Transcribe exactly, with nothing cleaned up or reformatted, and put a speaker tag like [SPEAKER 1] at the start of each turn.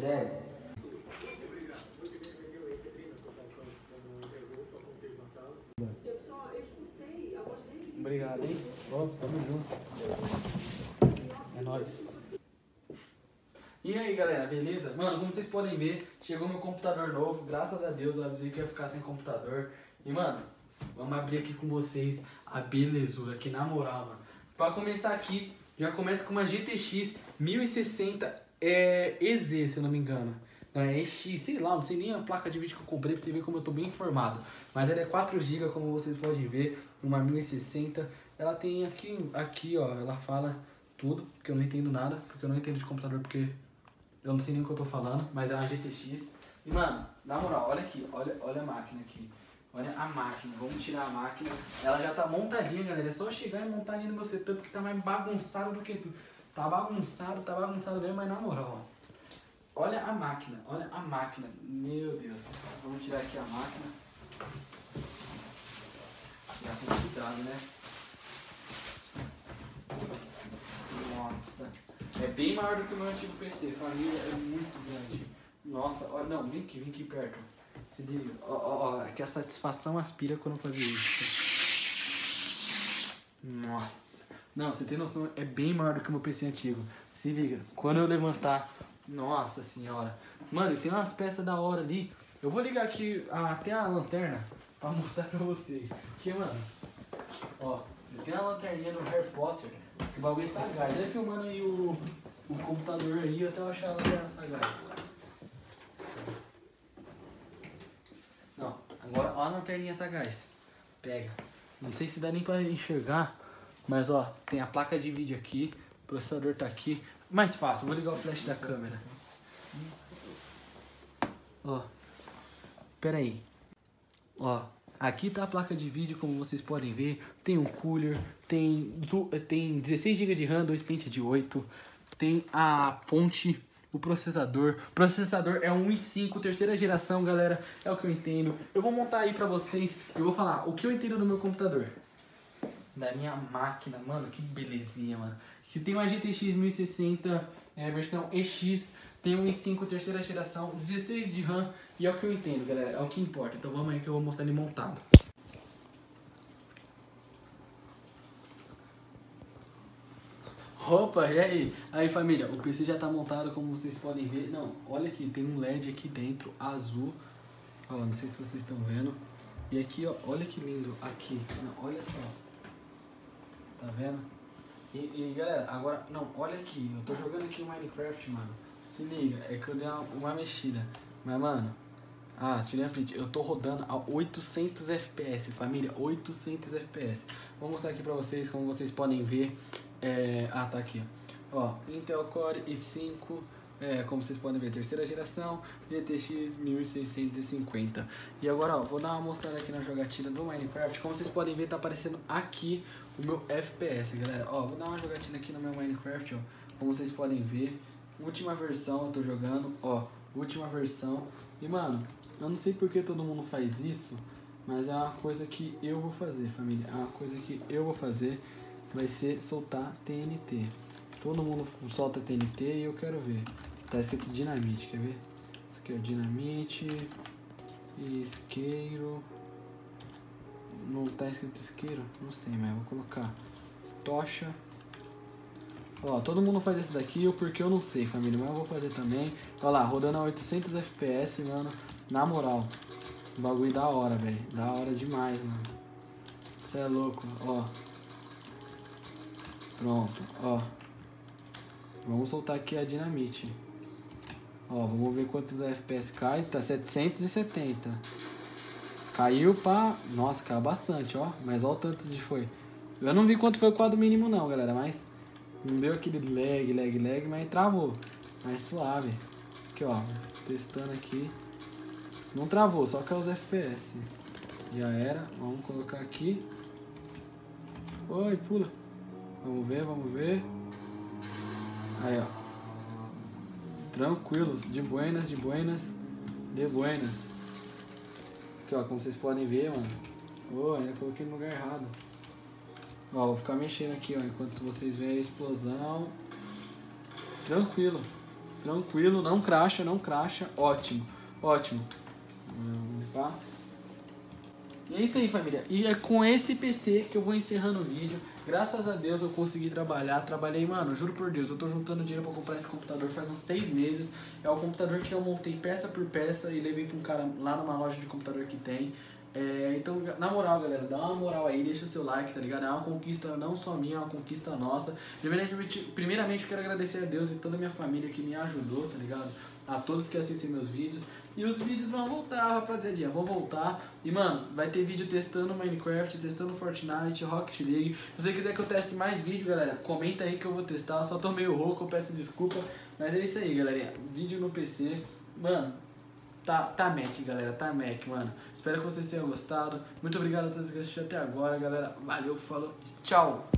[SPEAKER 1] Sério?
[SPEAKER 2] Obrigado, hein? Ó, tamo junto. É nóis. E aí, galera, beleza? Mano, como vocês podem ver, chegou meu computador novo. Graças a Deus eu avisei que ia ficar sem computador. E, mano, vamos abrir aqui com vocês a belezura aqui, na moral, mano. Pra começar aqui, já começa com uma G T X mil e sessenta é, E Z, se eu não me engano. Não, é E X, sei lá, não sei nem a placa de vídeo que eu comprei pra você ver como eu tô bem informado. Mas ela é quatro gigas, como vocês podem ver, uma mil e sessenta. Ela tem aqui, aqui, ó, ela fala tudo, que eu não entendo nada, porque eu não entendo de computador, porque eu não sei nem o que eu tô falando, mas é uma G T X. E, mano, na moral, olha aqui, olha, olha a máquina aqui. Olha a máquina, vamos tirar a máquina. Ela já tá montadinha, galera, é só chegar e montar ali no meu setup, que tá mais bagunçado do que tudo. Tá bagunçado, tá bagunçado mesmo, mas na moral, ó. Olha a máquina, olha a máquina, meu Deus. Vamos tirar aqui a máquina. Já com cuidado, né? Nossa, é bem maior do que o meu antigo P C, família, é muito grande. Nossa, ó, não, vem aqui, vem aqui perto. Se liga, ó, ó, ó, que a satisfação aspira quando eu fazia isso. Nossa, não, você tem noção, é bem maior do que o meu P C antigo. Se liga, quando eu levantar, nossa senhora. Mano, tem umas peças da hora ali. Eu vou ligar aqui até a lanterna pra mostrar pra vocês. Porque, mano, ó, tem a lanterninha do Harry Potter, que o bagulho é sagaz. Vai filmando aí o, o computador aí até eu achar a lanterna sagaz. Não, agora ó a lanterninha sagaz. Pega. Não sei se dá nem pra enxergar, mas ó, tem a placa de vídeo aqui, o processador tá aqui. Mais fácil, vou ligar o flash da câmera. Ó, pera aí. Ó, aqui tá a placa de vídeo, como vocês podem ver. Tem um cooler, tem, tem dezesseis gigas de RAM, dois pentes de oito. Tem a fonte, o processador. O processador é um i cinco, terceira geração, galera. É o que eu entendo. Eu vou montar aí pra vocês e vou falar o que eu entendo do meu computador. Da minha máquina, mano, que belezinha, mano. Que tem uma G T X mil e sessenta, é, versão E X, tem um i cinco terceira geração, dezesseis de RAM, e é o que eu entendo, galera, é o que importa. Então vamos aí que eu vou mostrar ele montado. Opa, e aí? Aí, família, o P C já tá montado, como vocês podem ver. Não, olha aqui, tem um L E D aqui dentro, azul. Ó, não sei se vocês estão vendo. E aqui, ó, olha que lindo aqui. Não, olha só. Tá vendo? E, e galera, agora, não, olha aqui, eu tô jogando aqui o Minecraft, mano. Se liga, é que eu dei uma, uma mexida. Mas, mano, ah, tirei a print. Eu tô rodando a oitocentos F P S, família, oitocentos F P S. Vou mostrar aqui pra vocês, como vocês podem ver. É, ah, tá aqui, ó. Intel Core i cinco, é, como vocês podem ver, terceira geração, G T X mil seiscentos e cinquenta. E agora, ó, vou dar uma mostrada aqui na jogatina do Minecraft. Como vocês podem ver, tá aparecendo aqui o meu F P S, galera. Ó, vou dar uma jogatina aqui no meu Minecraft, ó. Como vocês podem ver, última versão eu tô jogando, ó, última versão. E, mano, eu não sei porque todo mundo faz isso, mas é uma coisa que eu vou fazer, família. É uma coisa que eu vou fazer, vai ser soltar T N T. Todo mundo solta T N T e eu quero ver. Tá escrito dinamite, quer ver? Isso aqui é dinamite, isqueiro. Não tá escrito isqueiro? Não sei, mas eu vou colocar tocha. Ó, todo mundo faz esse daqui, eu porque eu não sei, família, mas eu vou fazer também. Olha lá, rodando a oitocentos F P S, mano. Na moral, bagulho da hora, velho. Da hora demais, mano. Você é louco, ó. Pronto, ó. Vamos soltar aqui a dinamite. Ó, vamos ver quantos F P S cai. Tá setecentos e setenta. Caiu pra... Nossa, caiu bastante, ó. Mas olha o tanto de foi. Eu não vi quanto foi o quadro mínimo não, galera. Mas não deu aquele lag, lag, lag. Mas travou. Mas suave. Aqui, ó. Testando aqui. Não travou, só caiu os F P S. Já era. Vamos colocar aqui. Oi, pula. Vamos ver, vamos ver. Aí, ó. Tranquilos. De buenas, de buenas. De buenas. Aqui, ó, como vocês podem ver, mano. Oh, ainda coloquei no lugar errado. Ó, vou ficar mexendo aqui, ó, enquanto vocês veem a explosão. Tranquilo. Tranquilo, não cracha, não cracha. Ótimo, ótimo. Vamos limpar. E é isso aí, família. E é com esse P C que eu vou encerrando o vídeo. Graças a Deus eu consegui trabalhar. Trabalhei, mano, juro por Deus, eu tô juntando dinheiro pra comprar esse computador faz uns seis meses. É o computador que eu montei peça por peça e levei pra um cara lá numa loja de computador que tem. É, então, na moral, galera, dá uma moral aí, deixa o seu like, tá ligado? É uma conquista não só minha, é uma conquista nossa. Primeiramente, primeiramente eu quero agradecer a Deus e toda a minha família que me ajudou, tá ligado? A todos que assistem meus vídeos. E os vídeos vão voltar, rapaziadinha, vão voltar. E, mano, vai ter vídeo testando Minecraft, testando Fortnite, Rocket League. Se você quiser que eu teste mais vídeo, galera, comenta aí que eu vou testar. Eu só tô meio rouco, eu peço desculpa. Mas é isso aí, galerinha. Vídeo no P C. Mano, tá, tá Mac, galera, tá Mac, mano. Espero que vocês tenham gostado. Muito obrigado a todos que assistiram até agora, galera. Valeu, falou, tchau!